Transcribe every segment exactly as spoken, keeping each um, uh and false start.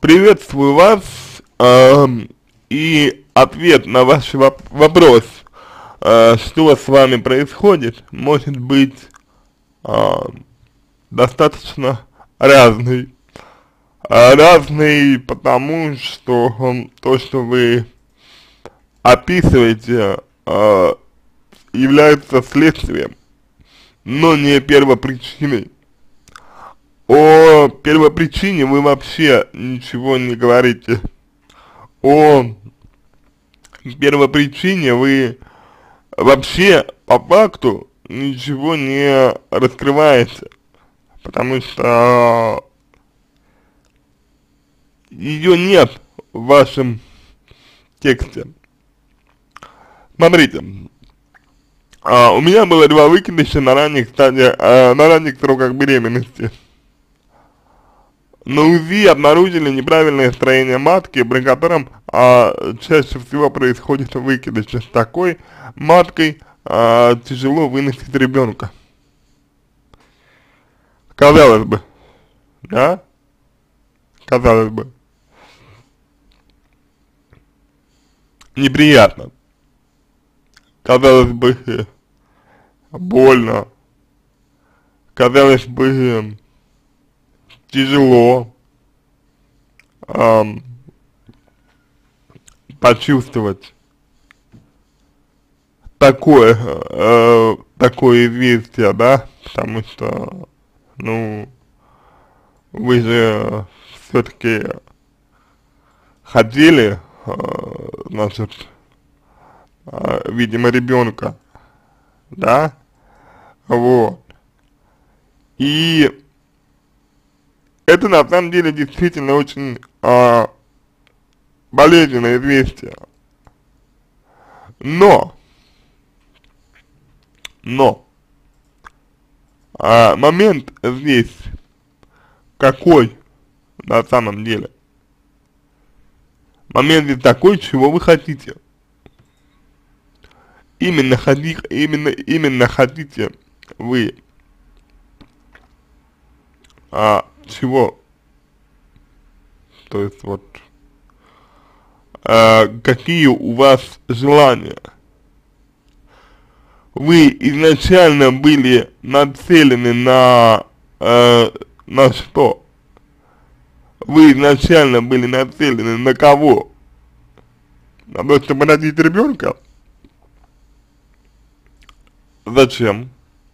Приветствую вас, эм, и ответ на ваш воп вопрос, э, что с вами происходит, может быть э, достаточно разный. Э, разный потому, что э, то, что вы описываете, э, является следствием, но не первопричиной. О первопричине вы вообще ничего не говорите. О первопричине вы вообще по факту ничего не раскрываете, потому что ее нет в вашем тексте. Смотрите, а, у меня было два выкидыша на ранних стадиях, а, на ранних сроках беременности. На УЗИ обнаружили неправильное строение матки, при котором а, чаще всего происходит выкидыш. С такой маткой а, тяжело выносить ребенка. Казалось бы, да? Казалось бы. Неприятно. Казалось бы, больно. Казалось бы, тяжело эм, почувствовать такое, э, такое известие, да, потому что, ну, вы же все-таки хотели, э, значит, э, видимо, ребенка, да, вот, и это на самом деле действительно очень а, болезненное известие. Но, но, а, момент здесь какой на самом деле? Момент здесь такой, чего вы хотите. Именно, ходи, именно, именно хотите вы а, чего? То есть вот э, какие у вас желания? Вы изначально были нацелены на э, на что? Вы изначально были нацелены на кого? На то, чтобы родить ребенка? Зачем?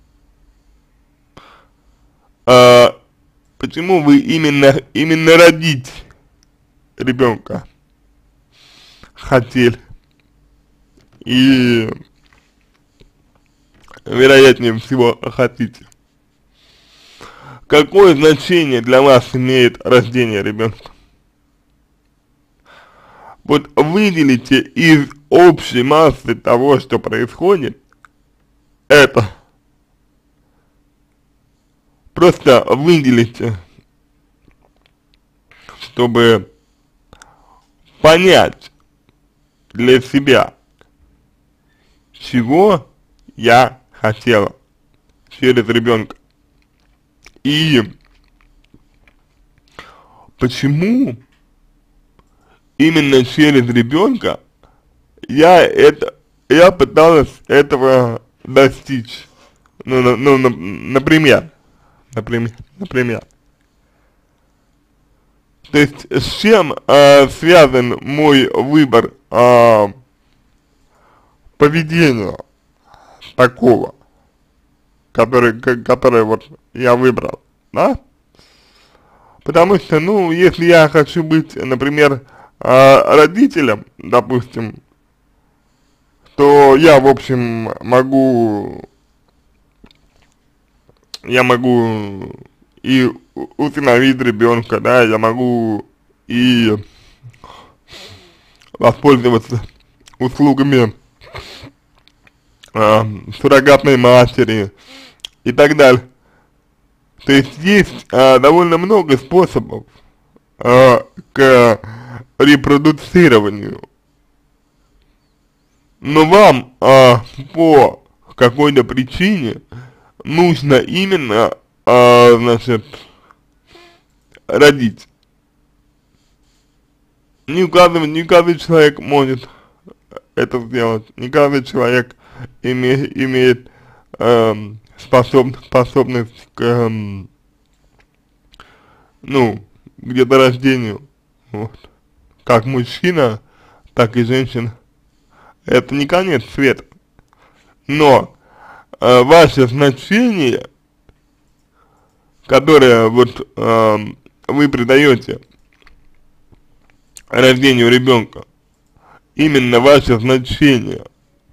Э, почему вы именно именно родить ребенка хотели? И вероятнее всего хотите. Какое значение для вас имеет рождение ребенка? Вот выделите из общей массы того, что происходит, это. Просто выделите, чтобы понять для себя, чего я хотела через ребенка. И почему именно через ребенка я это, я пыталась этого достичь. Ну, ну, ну например, например, например. То есть с чем э, связан мой выбор э, поведения такого, который, который вот я выбрал, да? Потому что, ну, если я хочу быть, например, э, родителем, допустим, то я, в общем, могу, я могу и усыновить ребенка, да, я могу и воспользоваться услугами э, суррогатной матери и так далее. То есть есть э, довольно много способов э, к репродуцированию, но вам э, по какой-то причине нужно именно, э, значит, родить. не каждый, не каждый человек может это сделать, не каждый человек име, имеет эм, способ, способность к, эм, ну, к деторождению, вот, как мужчина, так и женщина. Это не конец света, но э, ваше значение, которое вот э, вы придаете рождению ребенка, именно ваше значение,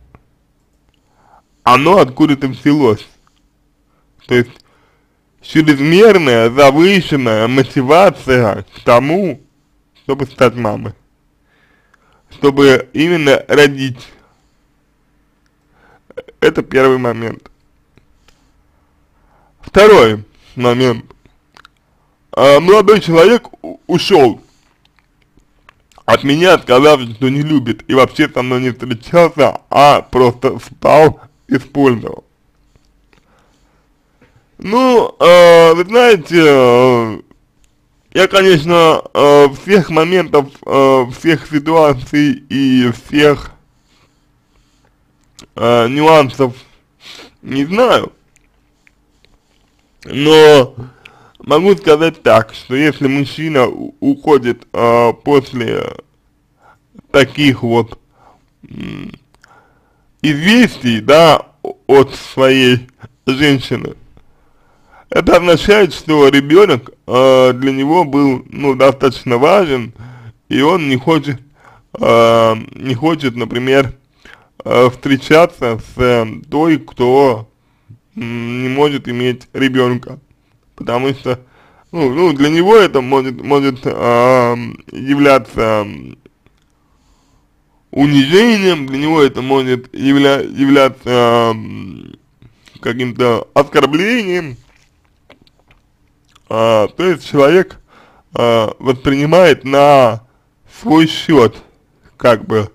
оно откуда-то взялось. То есть чрезмерная, завышенная мотивация к тому, чтобы стать мамой, чтобы именно родить. Это первый момент. Второй момент. А, молодой человек ушел от меня, сказав, что не любит и вообще со мной не встречался, а просто спал, использовал. Ну, э, вы знаете, э, я, конечно, э, всех моментов, э, всех ситуаций и всех э, нюансов не знаю, но могу сказать так, что если мужчина уходит э, после таких вот м, известий, да, от своей женщины, это означает, что ребенок э, для него был, ну, достаточно важен, и он не хочет, э, не хочет, например, э, встречаться с э, той, кто м, не может иметь ребенка, потому что, ну, ну, для него это может, может э, являться унижением, для него это может явля являться э, каким-то оскорблением. А, то есть человек а, воспринимает на свой счет, как бы,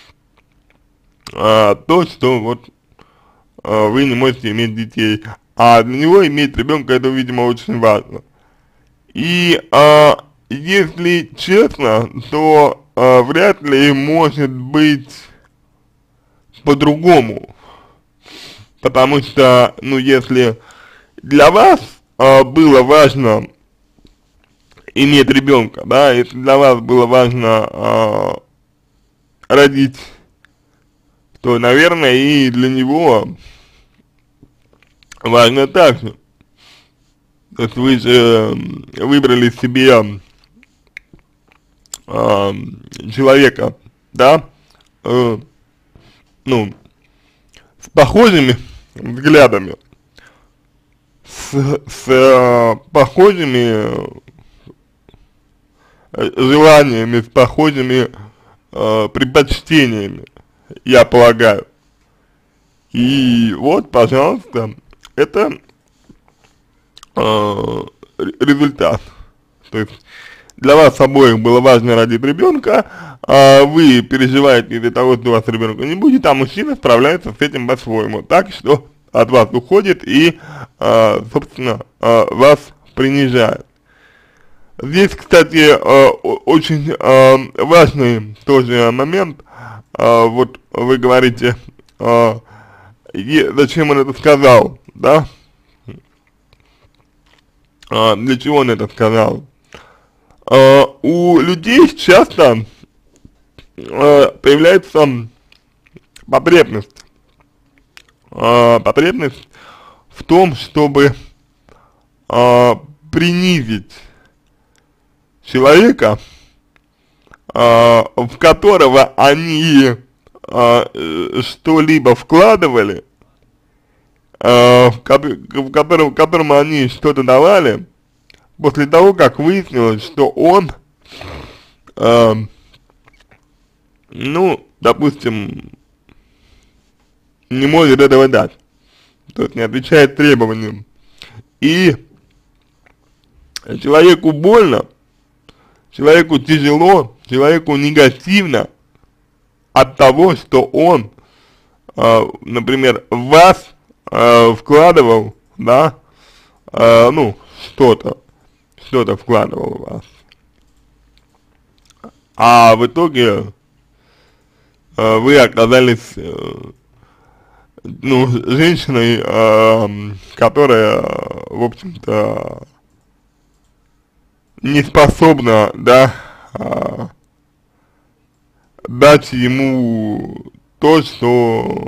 а, то, что вот а, вы не можете иметь детей, а для него иметь ребенка это, видимо, очень важно. И а, если честно, то а, вряд ли может быть по-другому, потому что, ну, если для вас а, было важно иметь ребенка, да, если для вас было важно а, родить, то, наверное, и для него важно так же. То есть вы же выбрали себе а, человека, да, э, ну, с похожими взглядами, с, с э, похожими э, желаниями, с похожими э, предпочтениями, я полагаю. И вот, пожалуйста, это э, результат. То есть для вас обоих было важно родить ребенка, а вы переживаете из-за того, что у вас ребенка не будет, а мужчина справляется с этим по-своему, так что от вас уходит и, э, собственно, э, вас принижает. Здесь, кстати, э, очень э, важный тоже момент, э, вот вы говорите, э, и зачем он это сказал, да, э, для чего он это сказал. Э, у людей часто э, появляется потребность, э, потребность в том, чтобы э, принизить человека, э, в которого они э, что-либо вкладывали, э, в, ко в, котором, в котором они что-то давали, после того, как выяснилось, что он, э, ну, допустим, не может этого дать, то есть не отвечает требованиям, и человеку больно, человеку тяжело, человеку негативно от того, что он, э, например, в вас э, вкладывал, да, э, ну, что-то, что-то вкладывал в вас. а в итоге э, вы оказались, э, ну, женщиной, э, которая, в общем-то, не способна, да, э, дать ему то, что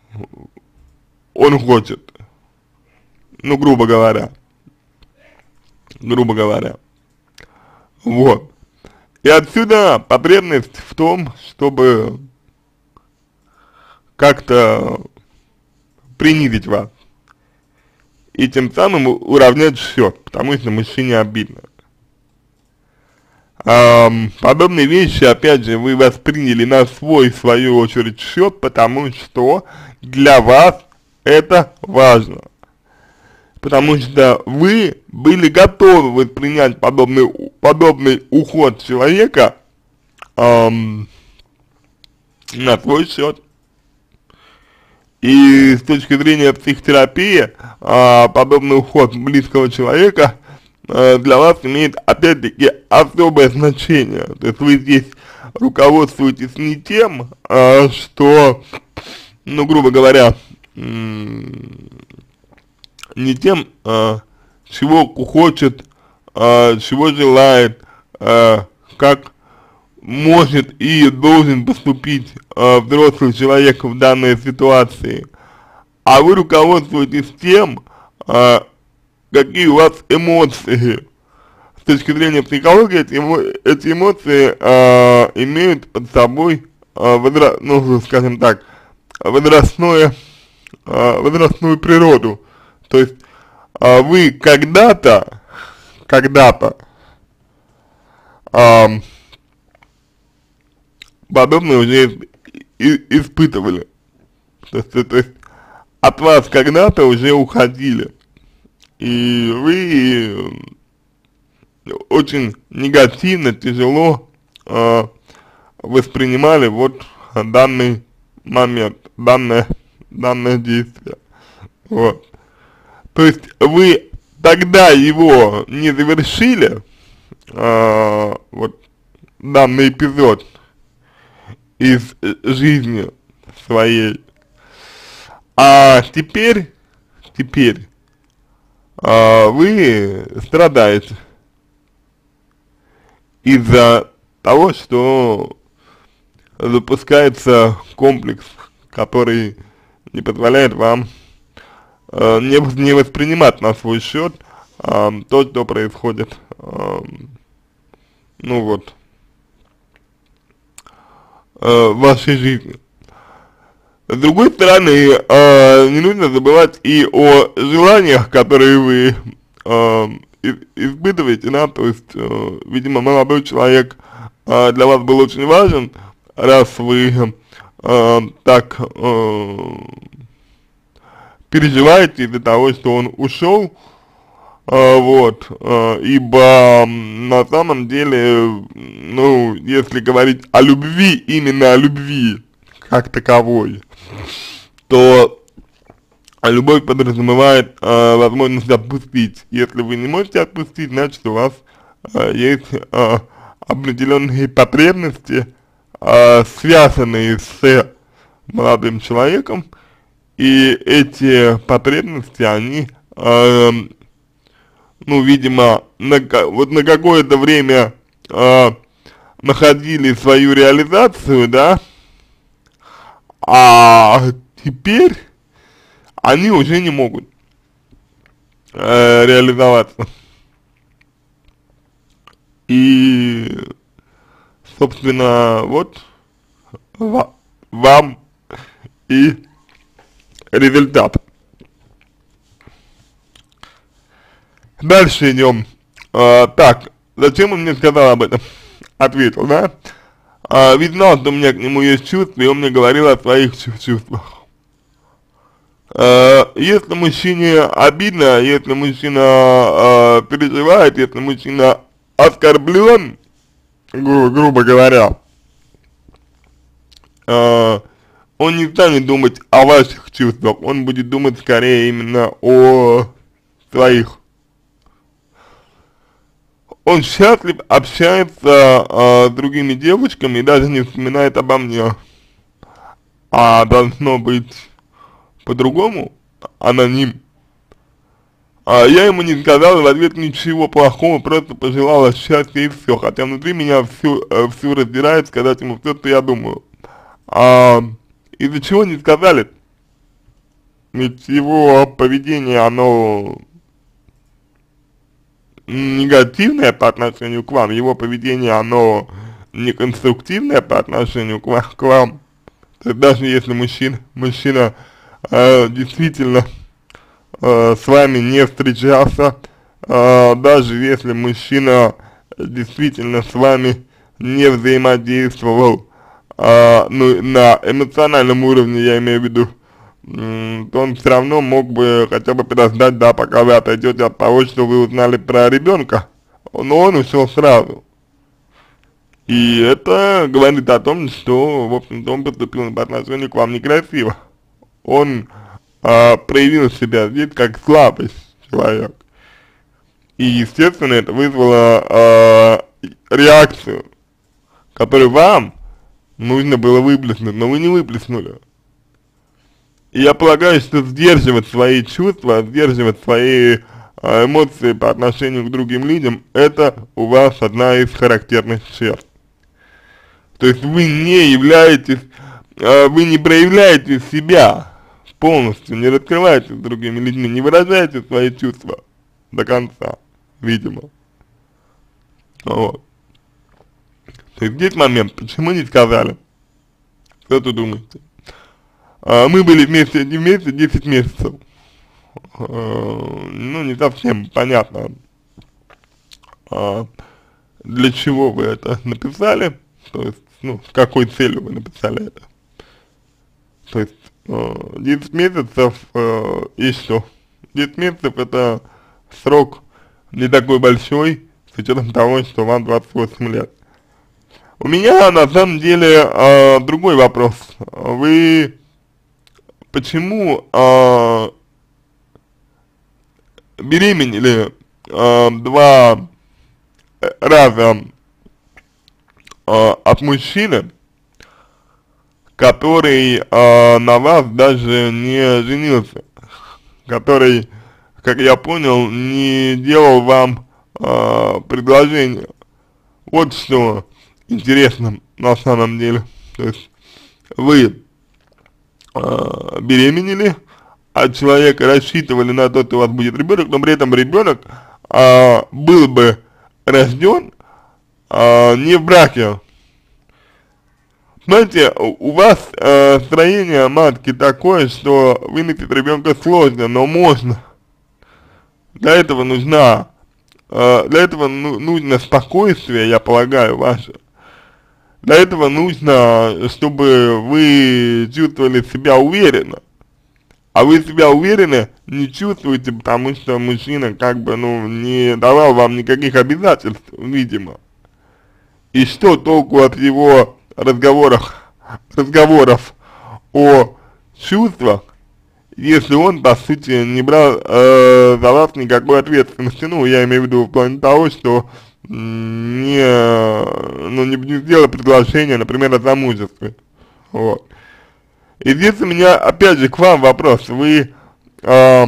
он хочет, ну, грубо говоря, грубо говоря, вот. И отсюда потребность в том, чтобы как-то принизить вас и тем самым уравнять счет, потому что мужчине обидно. Ам, подобные вещи, опять же, вы восприняли на свой, в свою очередь, счет, потому что для вас это важно. Потому что вы были готовы воспринять подобный, подобный уход человека ам, на свой счет. И с точки зрения психотерапии, а, подобный уход близкого человека а, для вас имеет, опять-таки, особое значение. То есть вы здесь руководствуетесь не тем, а, что, ну, грубо говоря, не тем, а, чего хочет, а, чего желает, а, как может и должен поступить а, взрослый человек в данной ситуации, а вы руководствуетесь тем, а, какие у вас эмоции. С точки зрения психологии эти, эмо эти эмоции а, имеют под собой, а, возра ну, скажем так, возрастное, а, возрастную природу. То есть а, вы когда-то, когда-то а, подобное уже и, испытывали. То есть, то есть от вас когда-то уже уходили. И вы очень негативно, тяжело э, воспринимали вот данный момент, данное, данное действие. Вот. То есть вы тогда его не завершили, э, вот данный эпизод из жизни своей, а теперь, теперь а, вы страдаете из-за того, что запускается комплекс, который не позволяет вам а, не, не воспринимать на свой счет а, то, что происходит, а, ну вот, в вашей жизни. С другой стороны, э, не нужно забывать и о желаниях, которые вы э, испытываете, да, то есть, э, видимо, молодой человек э, для вас был очень важен, раз вы э, так э, переживаете из-за того, что он ушел, э, вот, э, ибо на самом деле, ну, если говорить о любви, именно о любви как таковой, то любовь подразумевает э, возможность отпустить. Если вы не можете отпустить, значит у вас э, есть э, определенные потребности, э, связанные с молодым человеком, и эти потребности, они, э, ну, видимо, на, вот на какое-то время э, находили свою реализацию, да, а теперь они уже не могут э, реализоваться. И, собственно, вот ва вам и результат. Дальше идем. А, так, зачем он мне сказал об этом? Ответил, да? А, ведь знал, что у меня к нему есть чувства, и он мне говорил о своих чувствах. А, если мужчине обидно, если мужчина а, переживает, если мужчина оскорблен, гру грубо говоря, а, он не станет думать о ваших чувствах, он будет думать скорее именно о своих. он счастлив, общается э, с другими девочками и даже не вспоминает обо мне. А должно быть по-другому, аноним. А я ему не сказала в ответ ничего плохого, просто пожелала счастья и все. Хотя внутри меня всю, э, всю раздирает сказать ему все, что я думаю. А из-за чего не сказали? Ведь его поведение, оно негативное по отношению к вам, его поведение, оно неконструктивное по отношению к вам. К вам. То есть даже если мужчина, мужчина э, действительно э, с вами не встречался, э, даже если мужчина действительно с вами не взаимодействовал, э, ну, на эмоциональном уровне, я имею в виду, то он все равно мог бы хотя бы подождать, да, пока вы отойдете от того, что вы узнали про ребенка, но он ушел сразу. И это говорит о том, что, в общем-то, он поступил по отношению к вам некрасиво. Он а, проявил себя здесь как слабость человек. И, естественно, это вызвало а, реакцию, которую вам нужно было выплеснуть, но вы не выплеснули. И я полагаю, что сдерживать свои чувства, сдерживать свои э, эмоции по отношению к другим людям, это у вас одна из характерных черт. То есть вы не являетесь, э, вы не проявляете себя полностью, не раскрываете с другими людьми, не выражаете свои чувства до конца, видимо. Вот. То есть здесь момент, почему не сказали? Что ты думаете? А, мы были вместе, не вместе десять месяцев. А, ну, не совсем понятно, а, для чего вы это написали, то есть, ну, с какой целью вы написали это. То есть, а, десять месяцев а, и что? десять месяцев это срок не такой большой, с учетом того, что вам двадцать восемь лет. У меня на самом деле а, другой вопрос. Вы почему а, беременели а, два раза а, от мужчины, который а, на вас даже не женился, который, как я понял, не делал вам а, предложение? Вот что интересно на самом деле. То есть вы э, беременели, от человека рассчитывали на то, что у вас будет ребенок, но при этом ребенок э, был бы рожден э, не в браке. Знаете, у вас э, строение матки такое, что выносить ребенка сложно, но можно. Для этого нужна, э, для этого ну, нужно спокойствие, я полагаю, ваше. Для этого нужно, чтобы вы чувствовали себя уверенно. А вы себя уверенно не чувствуете, потому что мужчина как бы, ну, не давал вам никаких обязательств, видимо. И что толку от его разговоров, разговоров о чувствах, если он, по сути, не брал э, за вас никакой ответственности? Ну, я имею в виду в плане того, что не, ну, не, не сделал предложение, например, о замужестве. Вот. И здесь у меня, опять же, к вам вопрос. Вы, э,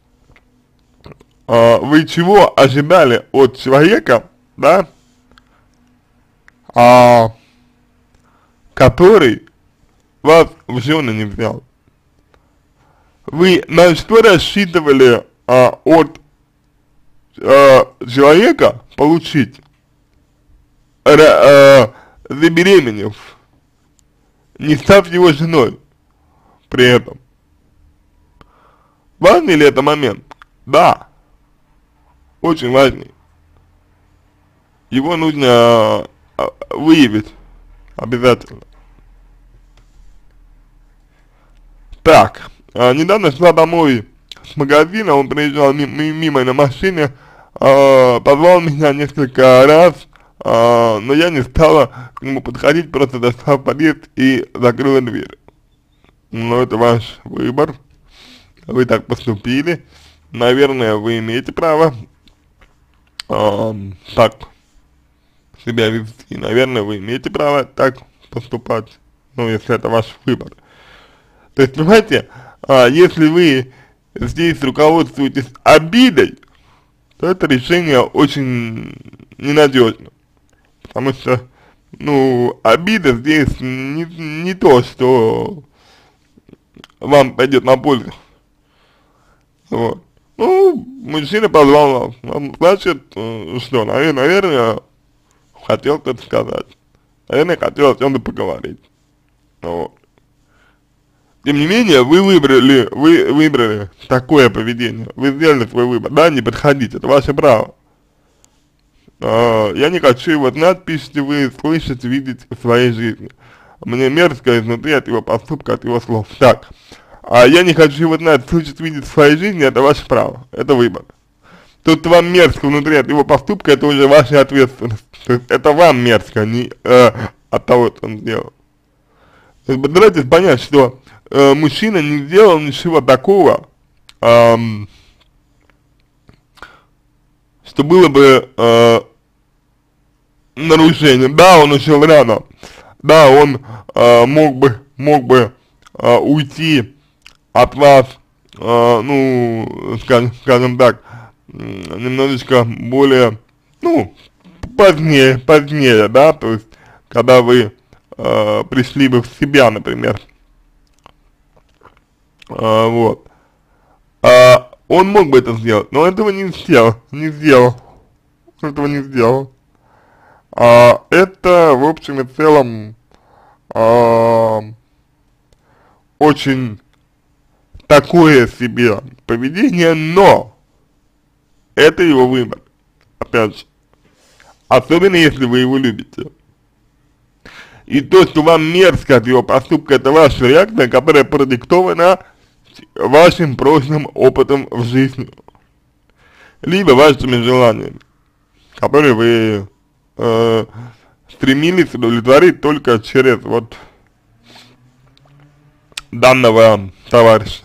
э, вы чего ожидали от человека, да, э, который вас в жены не взял? Вы на что рассчитывали э, от э, человека получить, э, э, забеременев, не став его женой при этом? Важный ли это момент? Да, очень важный. Его нужно э, выявить обязательно. Так, э, недавно шла домой с магазина, он проезжал мимо, мимо на машине, э, позвал меня несколько раз, э, но я не стала к нему подходить, просто зашла в подъезд и закрыла дверь. Но это ваш выбор, вы так поступили, наверное, вы имеете право э, так себя вести. Наверное, вы имеете право так поступать, ну, если это ваш выбор. То есть, понимаете, а, если вы здесь руководствуетесь обидой, то это решение очень ненадежно. Потому что, ну, обида здесь не, не то, что вам пойдет на пользу. Вот. Ну, мужчина позвал вас, ну, значит, э, что, наверное, наверное, хотел что-то сказать. Наверное, хотел о чем-то поговорить. Вот. Тем не менее, вы выбрали, вы выбрали такое поведение, вы сделали свой выбор, да, не подходить, это ваше право. А, я не хочу его знать, пишите вы, слышать, видеть в своей жизни. Мне мерзко изнутри от его поступка, от его слов. Так, а я не хочу его знать, слышать, видеть в своей жизни, это ваше право, это выбор. Тут вам мерзко внутри от его поступка, это уже ваша ответственность. То есть это вам мерзко, не э, от того, что он сделал. То есть постарайтесь понять, что э, мужчина не сделал ничего такого, эм, что было бы э, нарушением. Да, он ушел рано, да, он э, мог бы, мог бы э, уйти от вас, э, ну, скажем, скажем так, немножечко более, ну, позднее, позднее, да, то есть, когда вы э, пришли бы в себя, например, э, вот, а он мог бы это сделать, но этого не сделал, не сделал, этого не сделал, а это, в общем и целом, а, очень такое себе поведение, но это его выбор, опять же, особенно если вы его любите. И то, что вам мерзко от его поступка, это ваша реакция, которая продиктована вашим прошлым опытом в жизни, либо вашими желаниями, которые вы э, стремились удовлетворить только через вот данного товарища.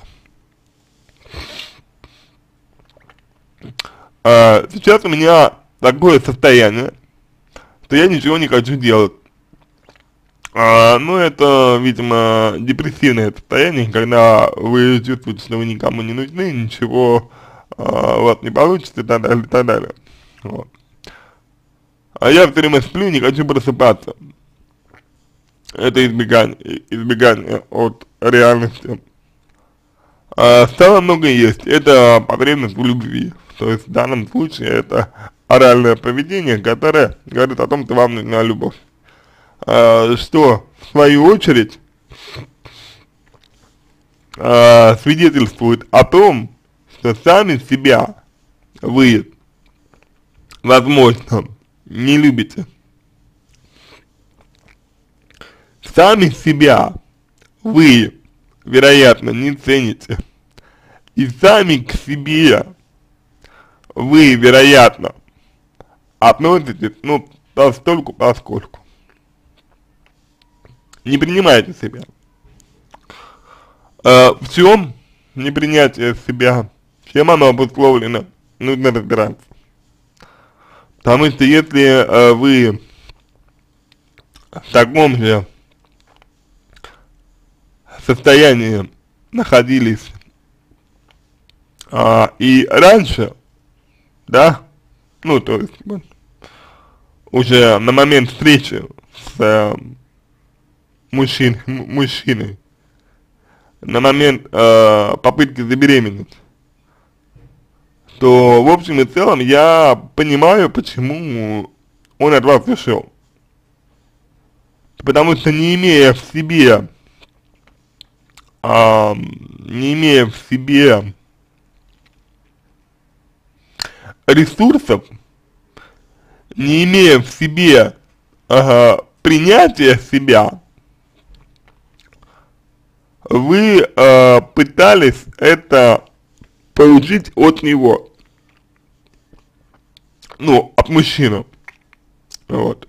Uh, сейчас у меня такое состояние, что я ничего не хочу делать. Uh, ну, это, видимо, депрессивное состояние, когда вы чувствуете, что вы никому не нужны, ничего uh, у вас не получится и так далее, и так далее. Вот. А я все время сплю, не хочу просыпаться. Это избегание, избегание от реальности. Uh, стало много есть, это потребность в любви. То есть в данном случае это оральное поведение, которое говорит о том, что вам нужна любовь. А, что в свою очередь а, свидетельствует о том, что сами себя вы, возможно, не любите. Сами себя вы, вероятно, не цените. И сами к себе вы, вероятно, относитесь, ну, постольку, поскольку. Не принимаете себя. Э, в чем непринятие себя, чем оно обусловлено, нужно разбираться. Потому что если э, вы в таком же состоянии находились э, и раньше, да, ну, то есть, вот, уже на момент встречи с э, мужчин, мужчиной, на момент э, попытки забеременеть, то, в общем и целом, я понимаю, почему он от вас ушел. Потому что не имея в себе, э, не имея в себе ресурсов, не имея в себе э, принятия себя, вы э, пытались это получить от него, ну, от мужчины, вот,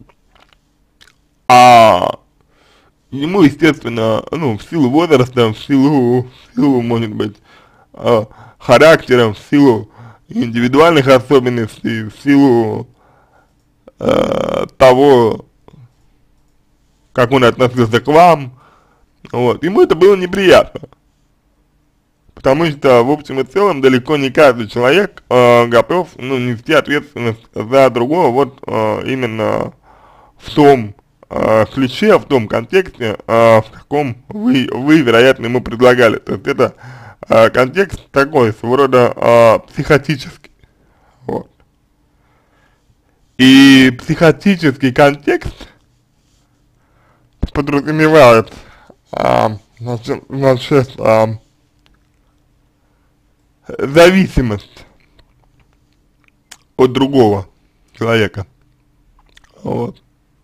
а ему, естественно, ну, в силу возраста, в силу, в силу, может быть, э, характера, в силу индивидуальных особенностей, в силу э, того, как он относился к вам, вот, ему это было неприятно. Потому что, в общем и целом, далеко не каждый человек э, готов, ну, нести ответственность за другого, вот, э, именно в том э, ключе, в том контексте, э, в каком вы, вы, вероятно, ему предлагали. То есть это э, контекст такой, своего рода э, психотический, вот. И психотический контекст подразумевает, э, значит, значит э, зависимость от другого человека, вот.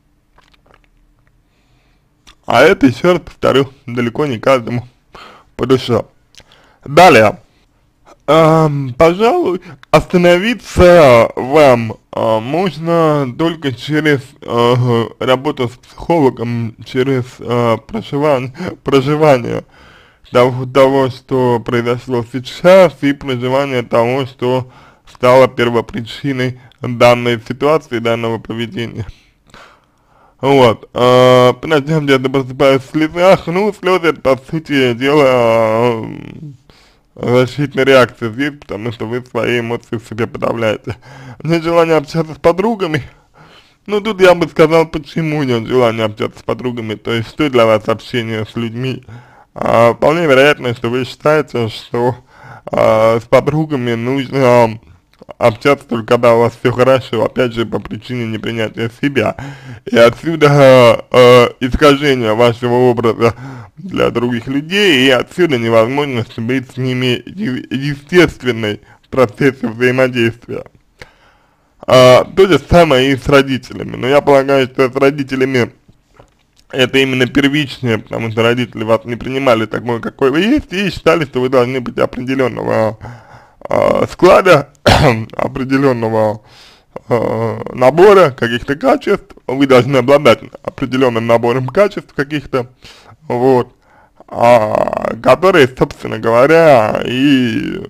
А это, еще раз повторю, далеко не каждому по душе. Далее, эм, пожалуй, остановиться вам э, можно только через э, работу с психологом, через э, проживание, проживание того, того, что произошло сейчас, и проживание того, что стало первопричиной данной ситуации, данного поведения. Вот, э, поначалу где-то просыпаюсь в слезах, ну, слезы, это, по сути дела, э, защитная реакция здесь, потому что вы свои эмоции в себе подавляете. Нет желания общаться с подругами, ну, тут я бы сказал, почему нет желания общаться с подругами, то есть, что для вас общение с людьми. А, вполне вероятно, что вы считаете, что а, с подругами нужно общаться только когда у вас все хорошо, опять же, по причине непринятия себя. И отсюда э, искажение вашего образа для других людей, и отсюда невозможность быть с ними естественной в процессе взаимодействия. А, то же самое и с родителями. Но я полагаю, что с родителями это именно первичное, потому что родители вас не принимали такой, какой вы есть, и считали, что вы должны быть определенного э, склада, определенного э, набора каких-то качеств, вы должны обладать определенным набором качеств каких-то, вот, а, которые, собственно говоря, и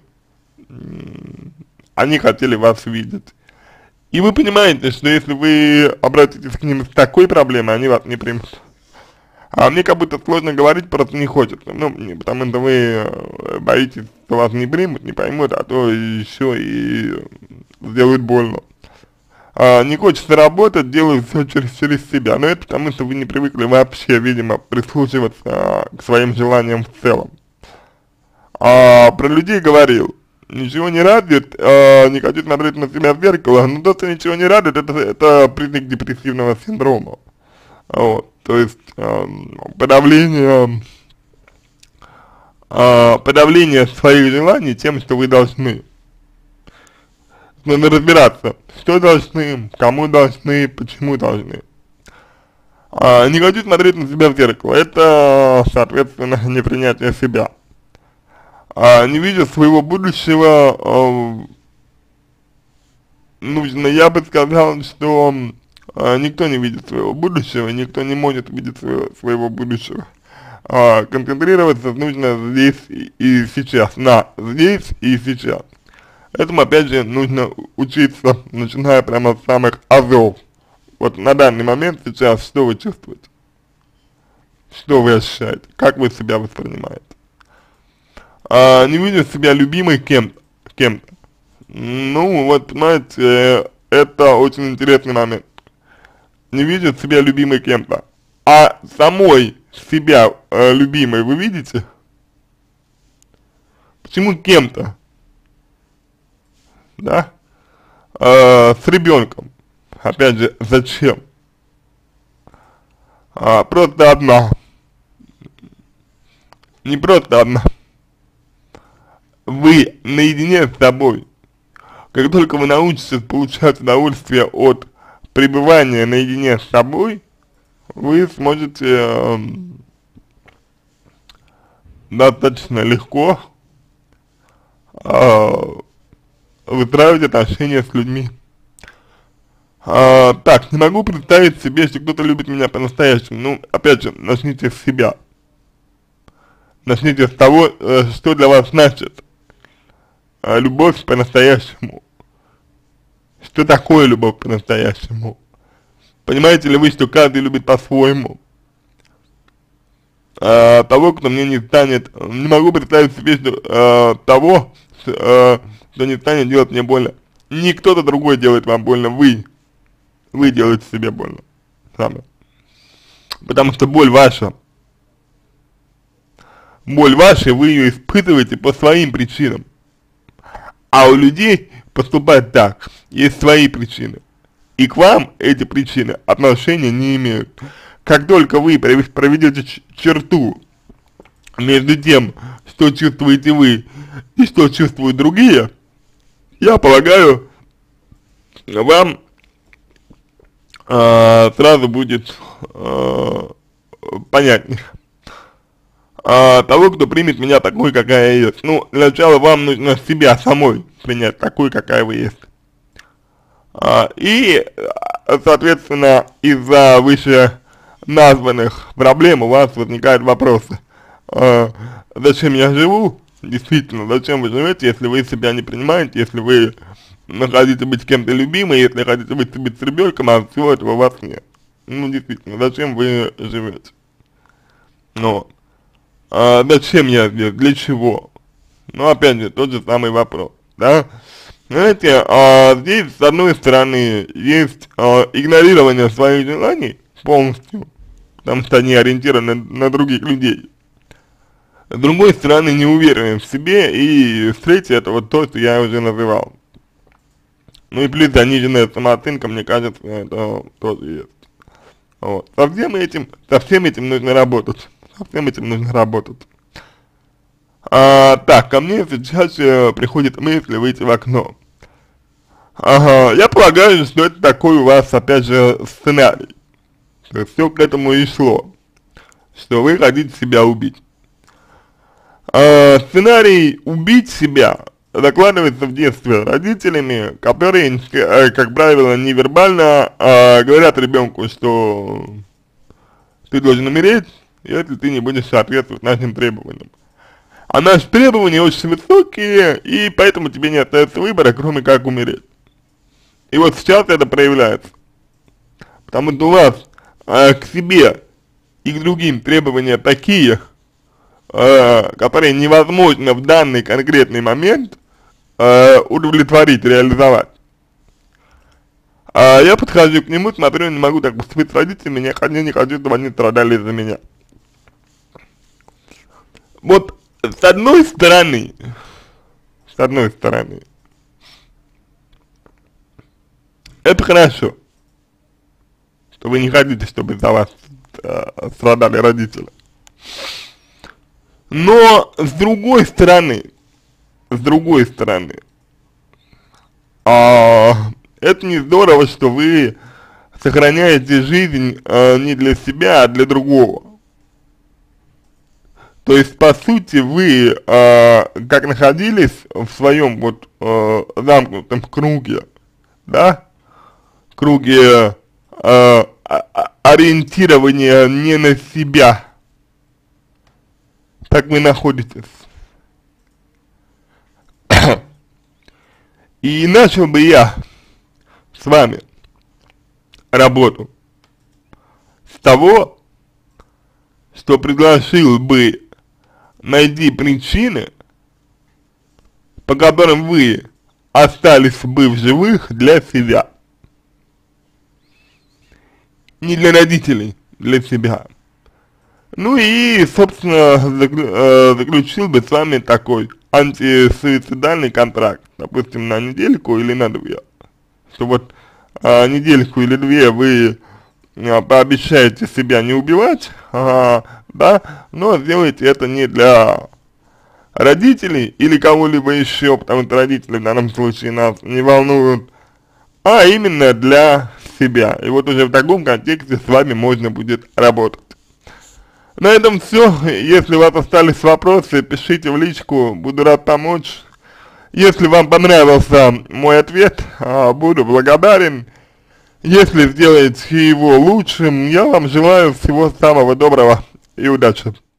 они хотели вас видеть. И вы понимаете, что если вы обратитесь к ним с такой проблемой, они вас не примут. А мне как будто сложно говорить, просто не хочется, ну, не, потому что вы боитесь, что вас не примут, не поймут, а то еще и сделают больно. А, не хочется работать, делаю все через, через себя, но это потому, что вы не привыкли вообще, видимо, прислушиваться а, к своим желаниям в целом. А, про людей говорил, ничего не радует, а, не хочу смотреть на себя в зеркало, но то, что ничего не радует, это, это признак депрессивного синдрома. Вот, то есть э, подавление, э, подавление своих желаний тем, что вы должны. Надо разбираться, что должны, кому должны, почему должны. А, не хочу смотреть на себя в зеркало, это, соответственно, непринятие себя. А, не видя своего будущего, э, нужно, я бы сказал, что а, никто не видит своего будущего, никто не может видеть своего, своего будущего. А, концентрироваться нужно здесь и, и сейчас, на здесь и сейчас. Этому, опять же, нужно учиться, начиная прямо с самых азов. Вот на данный момент сейчас что вы чувствуете? Что вы ощущаете? Как вы себя воспринимаете? А, не видя себя любимой кем-то, кем-то. Ну, вот, понимаете, это очень интересный момент. Не видит себя любимой кем-то, а самой себя э, любимой вы видите? Почему кем-то? Да? Э, с ребенком. Опять же, зачем? А, просто одна. Не просто одна. Вы наедине с собой. Как только вы научитесь получать удовольствие от пребывания наедине с собой, вы сможете э, достаточно легко э, выстраивать отношения с людьми. Э, так, не могу представить себе, что кто-то любит меня по-настоящему. Ну, опять же, начните с себя. Начните с того, э, что для вас значит а, любовь по-настоящему. Что такое любовь по-настоящему? Понимаете ли вы, что каждый любит по-своему? А, того, кто мне не станет, не могу представить себе, что а, того, а, кто не станет делать мне больно. Не кто-то другой делает вам больно, вы. Вы делаете себе больно. Сами. Потому что боль ваша. Боль ваша, вы ее испытываете по своим причинам. А у людей поступать так, есть свои причины. И к вам эти причины отношения не имеют. Как только вы проведете черту между тем, что чувствуете вы и что чувствуют другие, я полагаю, вам э, сразу будет э, понятнее. А, того, кто примет меня такой, какая я есть. Ну, для начала вам нужно себя самой принять такой, какая вы есть. А, и, соответственно, из-за выше названных проблем у вас возникают вопросы. А, зачем я живу? Действительно, зачем вы живете, если вы себя не принимаете, если вы хотите быть кем-то любимым, если хотите быть, быть с ребенком, а всего этого у вас нет. Ну, действительно, зачем вы живете? Ну, а зачем я здесь, для чего? Ну, опять же, тот же самый вопрос, да? Знаете, а здесь, с одной стороны, есть а, игнорирование своих желаний полностью, потому что они ориентированы на, на других людей. С другой стороны, неуверенность в себе, и с третьей, это вот то, что я уже называл. Ну и плюс заниженная самооценка, мне кажется, это тоже есть. Вот. Со всем этим, со всем этим нужно работать. Со всем этим нужно работать. А, так, ко мне сейчас э, приходит мысль выйти в окно. Ага, я полагаю, что это такой у вас, опять же, сценарий. То есть все к этому и шло. Что вы хотите себя убить. А, сценарий убить себя закладывается в детстве родителями, которые, э, как правило, невербально э, говорят ребенку, что ты должен умереть, если ты не будешь соответствовать нашим требованиям. А наши требования очень высокие, и поэтому тебе не остается выбора, кроме как умереть. И вот сейчас это проявляется. Потому что у вас э, к себе и к другим требования такие, э, которые невозможно в данный конкретный момент э, удовлетворить, реализовать. А я подхожу к нему, смотрю, не могу так поступить с родителями, я не хочу, чтобы они страдали из-за меня. Вот с одной стороны, с одной стороны, это хорошо, что вы не хотите, чтобы за вас э, страдали родители. Но с другой стороны, с другой стороны, а, это не здорово, что вы сохраняете жизнь э, не для себя, а для другого. То есть, по сути, вы, э, как находились в своем вот э, замкнутом круге, да, круге э, ориентирования не на себя, так вы находитесь. И начал бы я с вами работу с того, что предложил бы найти причины, по которым вы остались бы в живых для себя. Не для родителей, для себя. Ну и, собственно, заключил бы с вами такой антисуицидальный контракт, допустим, на недельку или на две. Что вот а, недельку или две вы а, пообещаете себя не убивать, а, да, но сделайте это не для родителей или кого-либо еще, потому что родители в данном случае нас не волнуют, а именно для себя. И вот уже в таком контексте с вами можно будет работать. На этом все. Если у вас остались вопросы, пишите в личку, буду рад помочь. Если вам понравился мой ответ, буду благодарен. Если сделаете его лучшим, я вам желаю всего самого доброго и удачи.